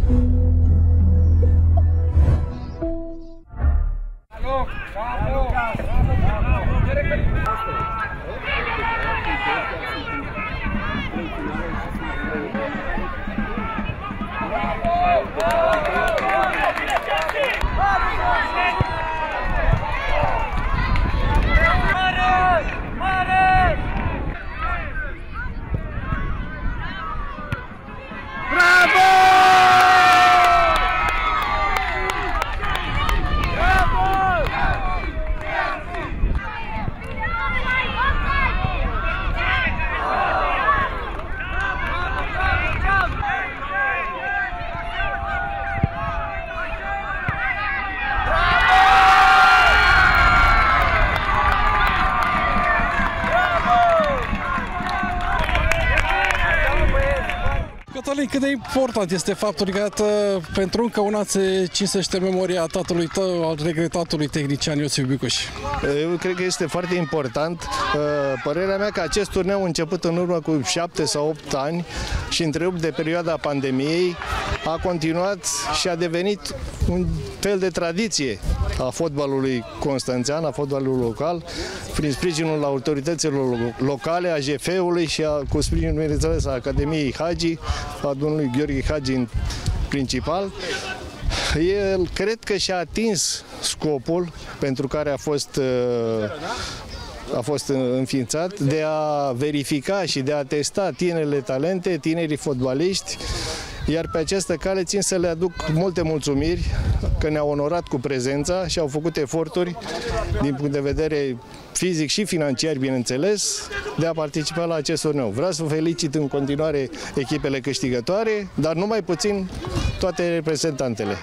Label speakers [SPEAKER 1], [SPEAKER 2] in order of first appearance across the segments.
[SPEAKER 1] Cătălin, cât de important este faptul că pentru încă un an se cinstește memoria tatălui tău, al regretatului tehnician Iosif Bicuș?
[SPEAKER 2] Eu cred că este foarte important. Părerea mea că acest turneu a început în urmă cu 7 sau 8 ani și întrerupt de perioada pandemiei, a continuat și a devenit un fel de tradiție a fotbalului constanțean, a fotbalului local, prin sprijinul autorităților locale, a JF-ului și cu sprijinul, bineînțeles, a Academiei Hagi, a domnului Gheorghe Hagi în principal. El cred că și-a atins scopul pentru care a fost înființat, de a verifica și de a testa tinerele talente, tinerii fotbaliști, iar pe această cale țin să le aduc multe mulțumiri că ne-au onorat cu prezența și au făcut eforturi din punct de vedere fizic și financiar, bineînțeles, de a participa la acest turneu. Vreau să felicit în continuare echipele câștigătoare, dar nu mai puțin toate reprezentantele.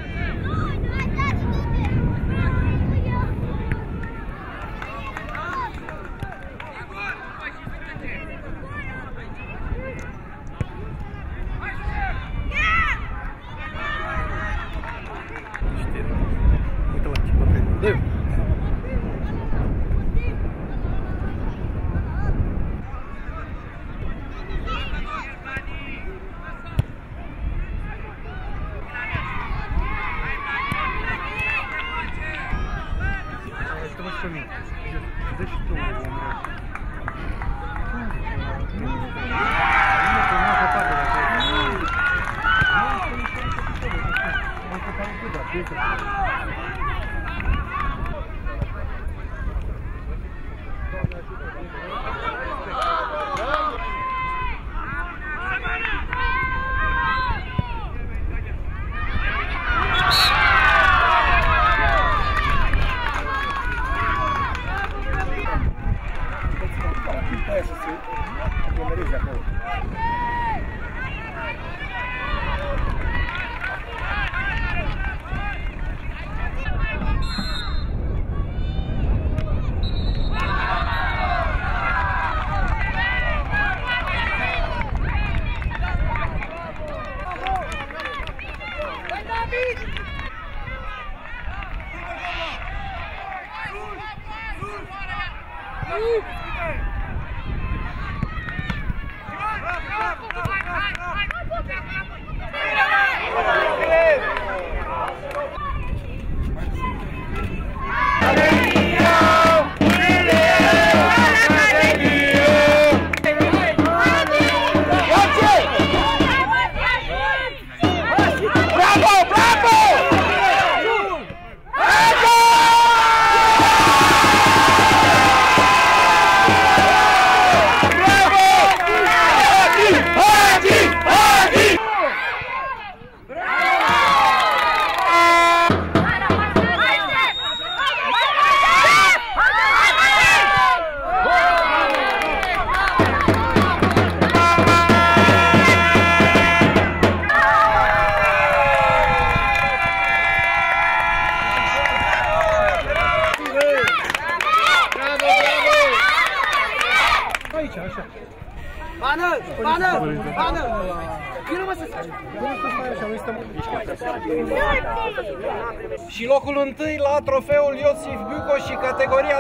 [SPEAKER 3] Și locul întâi la trofeul Iosif Bicuș și categoria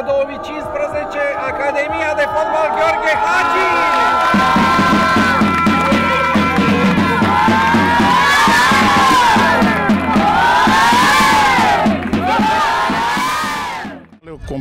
[SPEAKER 3] 2015, Academia de Fotbal Gheorghe Hagi!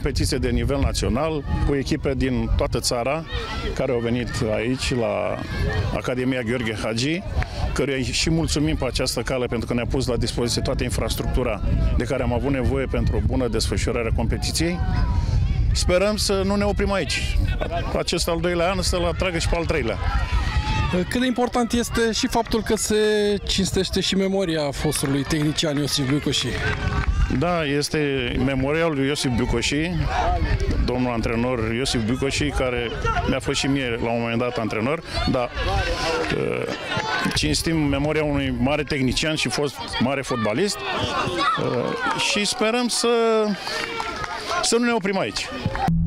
[SPEAKER 4] competiție de nivel național cu echipe din toată țara care au venit aici la Academia Gheorghe Hagi, căruia și mulțumim pe această cale pentru că ne-a pus la dispoziție toată infrastructura de care am avut nevoie pentru o bună desfășurare a competiției. Sperăm să nu ne oprim aici. Acest al doilea an să-l atragă și pe al treilea.
[SPEAKER 1] Cât de important este și faptul că se cinstește și memoria fostului tehnician Iosif Biucoși?
[SPEAKER 4] Da, este memorialul lui Iosif Biucoși, domnul antrenor Iosif Biucoși, care mi-a fost și mie la un moment dat antrenor, dar cinstim memoria unui mare tehnician și fost mare fotbalist și sperăm să nu ne oprim aici.